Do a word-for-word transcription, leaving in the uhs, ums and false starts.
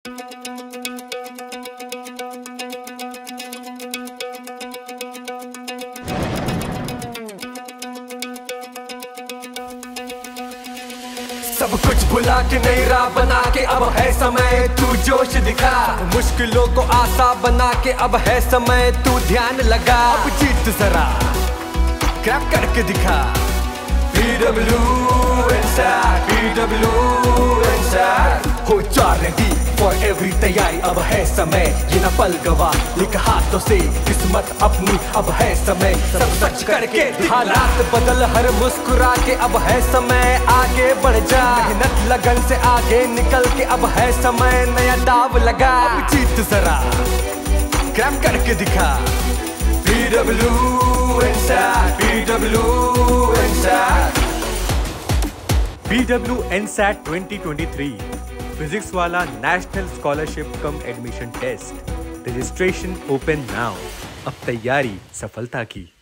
सब कुछ भुला के नई राह बना के अब है समय तू जोश दिखा, मुश्किलों को आसा बना के अब है समय तू ध्यान लगा। अब जीत जरा क्रैप करके दिखा। P W inside, P W inside हो जा रेडी फॉर एवरी तैयारी। अब है समय ये न पल गवा, लिख हाथों से किस्मत अपनी अब है समय सब सच करके। हालात बदल हर मुस्कुरा के अब है समय आगे बढ़ जा, मेहनत लगन से आगे निकल के अब है समय नया दाव लगा। अब जीत जरा क्रैप करके दिखा। P W inside, P W inside. P W inside twenty twenty three physics वाला national scholarship cum admission test. Registration open now. अब तैयारी सफलता की।